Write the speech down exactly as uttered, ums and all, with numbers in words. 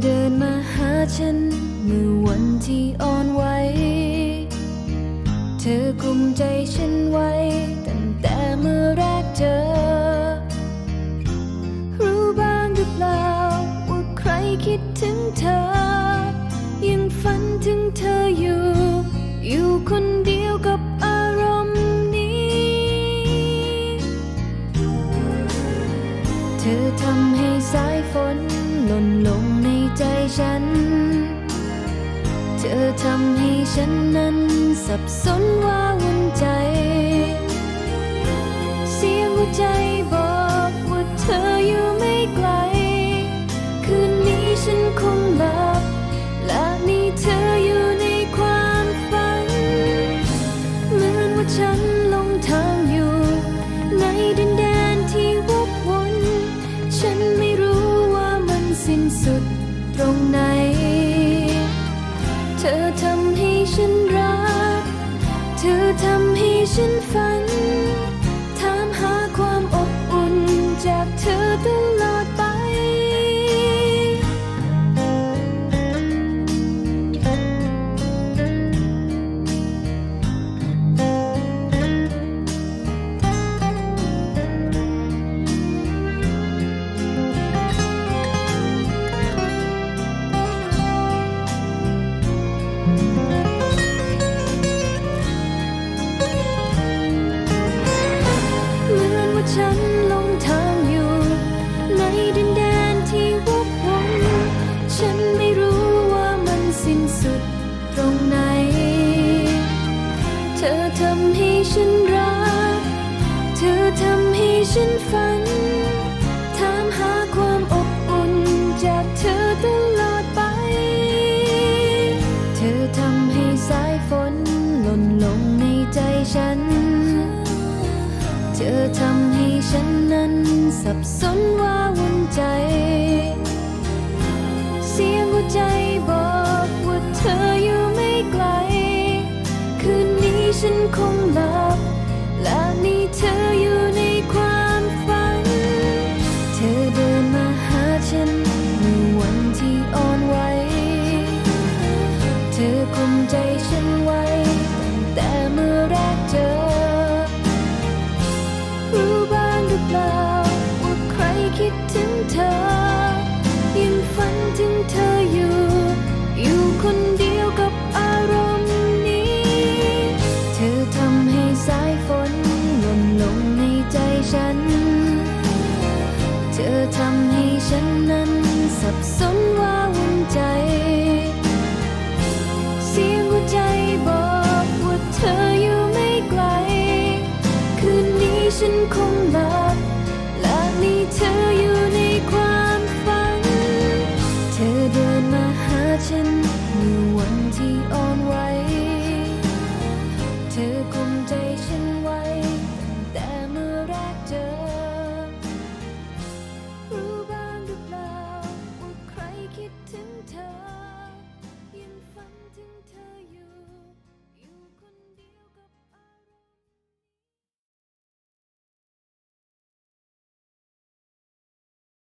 เดินมาหาฉันเมื่อวันที่อ่อนไหวเธอกุมใจฉันไว้ตั้งแต่เมื่อแรกเจอรู้บ้างหรือเปล่าว่าใครคิดถึงเธอยังฝันถึงเธออยู่อยู่คนเดียวกับอารมณ์นี้เธอทำให้สายฝนหล่นลงในใจฉันเธอทำให้ฉันนั้นสับสนว่าวุ่นใจเสียงหัวใจบอกว่าเธออยู่ไม่ไกลคืนนี้ฉันคงหลับและมีเธออยู่ในความฝันเหมือนว่าฉันหลงทางอยู่ในดินแดนที่วกวนฉันไม่รู้ว่ามันสิ้นสุดตรงไหนเธอทำให้ฉันรักเธอทำให้ฉันฝันถามหาความอบอุ่นจากเธอตลอดไปฉันหลงทางอยู่ในดินแดนที่วกวนฉันไม่รู้ว่ามันสิ้นสุดตรงไหนเธอทำให้ฉันรักเธอทำให้ฉันฝันถามหาความอบอุ่นจากเธอตลอดไปเธอทำให้สายฝนหล่นลงในใจฉันเธอทำให้ฉันนั้นสับสนว่าวุ่นใจเสียงหัวใจบอกว่าเธออยู่ไม่ไกลคืนนี้ฉันคงหลับและมีเธออยู่ในความฝันเธอเดินมาหาฉันเมื่อวันที่อ่อนไหวเธอกุมใจฉันไว้ตั้งแต่เมื่อแรกเจอรู้บ้างหรือเปล่าว่าใครคิดถึงเธอยังฝันถึงเธออยู่อยู่คนเดียวกับอารมณ์นี้เธอทำให้สายฝนหล่นลงในใจฉันเธอทำให้ฉันนั้นสับสนว่าวุ่นใจ